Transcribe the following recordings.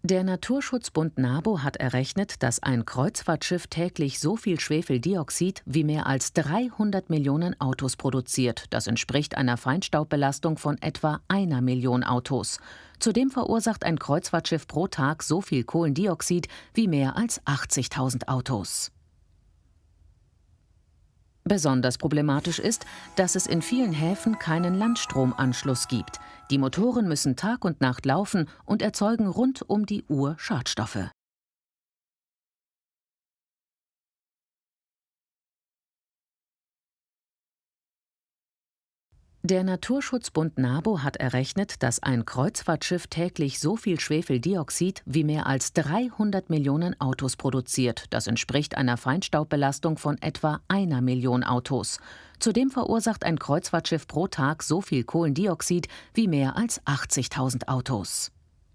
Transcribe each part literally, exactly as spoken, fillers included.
Der Naturschutzbund NABU hat errechnet, dass ein Kreuzfahrtschiff täglich so viel Schwefeldioxid wie mehr als dreihundert Millionen Autos produziert. Das entspricht einer Feinstaubbelastung von etwa einer Million Autos. Zudem verursacht ein Kreuzfahrtschiff pro Tag so viel Kohlendioxid wie mehr als achtzigtausend Autos. Besonders problematisch ist, dass es in vielen Häfen keinen Landstromanschluss gibt. Die Motoren müssen Tag und Nacht laufen und erzeugen rund um die Uhr Schadstoffe. Der Naturschutzbund NABU hat errechnet, dass ein Kreuzfahrtschiff täglich so viel Schwefeldioxid wie mehr als dreihundert Millionen Autos produziert. Das entspricht einer Feinstaubbelastung von etwa einer Million Autos. Zudem verursacht ein Kreuzfahrtschiff pro Tag so viel Kohlendioxid wie mehr als achtzigtausend Autos.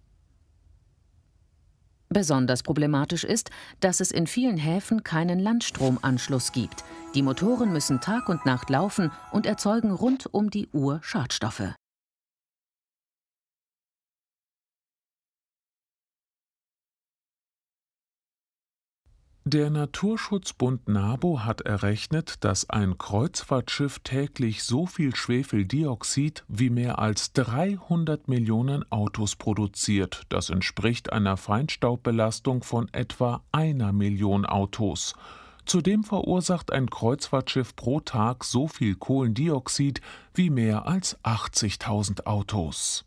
Besonders problematisch ist, dass es in vielen Häfen keinen Landstromanschluss gibt. Die Motoren müssen Tag und Nacht laufen und erzeugen rund um die Uhr Schadstoffe. Der Naturschutzbund NABU hat errechnet, dass ein Kreuzfahrtschiff täglich so viel Schwefeldioxid wie mehr als dreihundert Millionen Autos produziert. Das entspricht einer Feinstaubbelastung von etwa einer Million Autos. Zudem verursacht ein Kreuzfahrtschiff pro Tag so viel Kohlendioxid wie mehr als achtzigtausend Autos.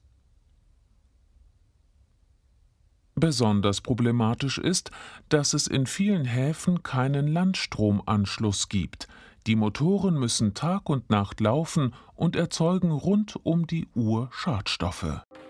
Besonders problematisch ist, dass es in vielen Häfen keinen Landstromanschluss gibt. Die Motoren müssen Tag und Nacht laufen und erzeugen rund um die Uhr Schadstoffe.